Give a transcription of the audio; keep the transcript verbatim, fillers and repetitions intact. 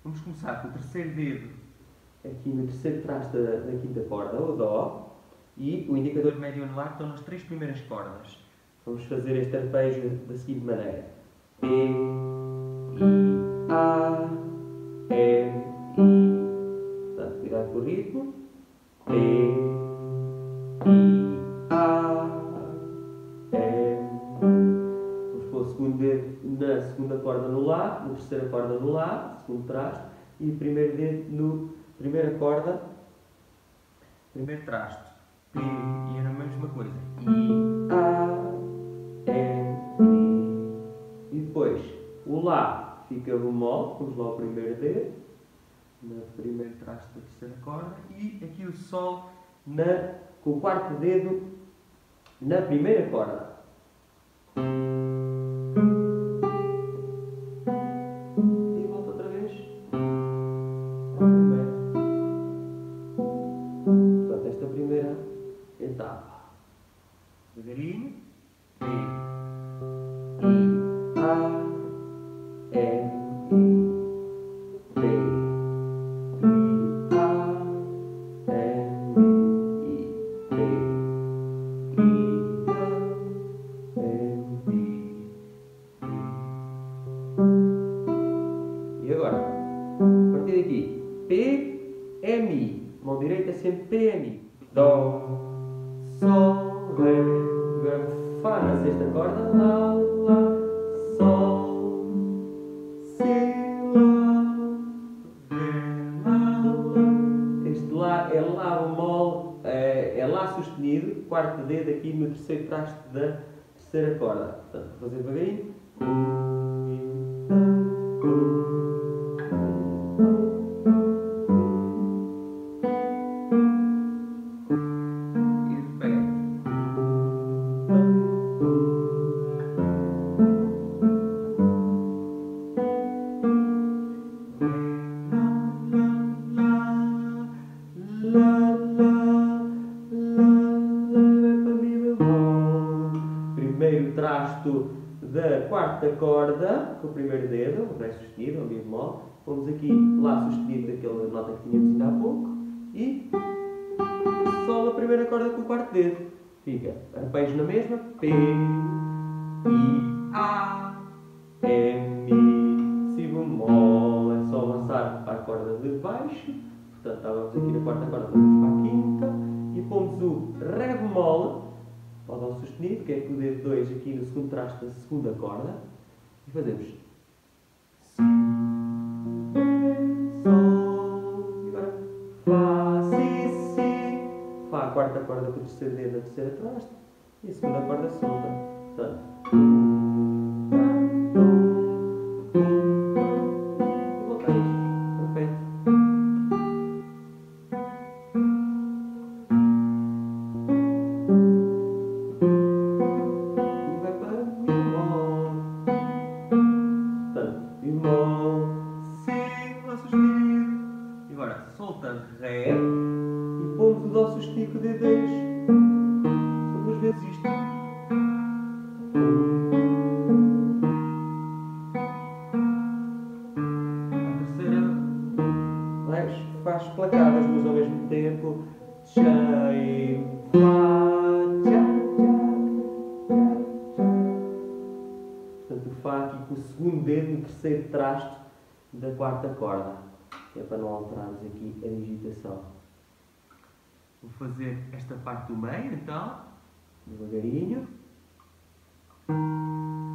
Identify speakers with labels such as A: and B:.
A: Vamos começar com o terceiro dedo aqui no terceiro traste da, da quinta corda, o Dó, e o indicador médio anular estão nas três primeiras cordas. Vamos fazer este arpejo da seguinte maneira: P, I, A, M, I. Portanto, cuidado com o ritmo. P, I, A, M. Vamos pôr o segundo dedo na segunda corda no Lá, na terceira corda no Lá, segundo traste, e o primeiro dedo no primeira corda, primeiro traste. P, e é a mesma coisa. I, A, M, I. E depois, o Lá fica bemol, vamos lá o primeiro dedo, no primeiro traste da terceira corda, e aqui o Sol na, com o quarto dedo na primeira corda. E volta outra vez. Portanto, esta primeira etapa. Devagarinho. P, I, A, M, I. P, I, A, M, I. P, I, A, M, I. E agora, a partir daqui, P, M, I. Mão direita sempre P, M, I. Dó, Sol, Ré. Agora Fá na sexta corda. Lá, Lá, Sol, Si, Lá, Ré, Lá, Lá. Este Lá é Lá bemol, é, é Lá sustenido, quarto dedo aqui no terceiro traste da terceira corda. Portanto, vou fazer devagarinho. Primeiro trasto da quarta corda, com o primeiro dedo, o Ré sustenido, o Mi bemol. Vamos aqui, Lá sustenido, daquela nota que tínhamos ainda há pouco. E Sol a primeira corda com o quarto dedo. Fica arpejo na mesma. P, I, A, M, I. Si bemol. É só avançar para a corda de baixo. Portanto, estávamos aqui na quarta corda, passamos para a quinta. E pomos o Ré bemol ao Dó sustenido, que é com o dedo dois aqui no segundo traste da segunda corda. E fazemos Si, Sol, e agora Fá, Si, Si. Fá, a quarta corda com o terceiro dedo na terceira traste. E a segunda corda solta. Portanto, e voltamos. Perfeito. Bemol, Si, Lá sustenido. E agora solta Ré e pomos o Dó sustenido com o dedo dois. São duas vezes isto. A terceira faz placadas, mas ao mesmo tempo. Tchá e Fá, tchá, tchá, tchá. Portanto, o Fá aqui com o segundo dedo no terceiro traste da quarta corda, que é para não alterarmos aqui a digitação. Vou fazer esta parte do meio, então, devagarinho.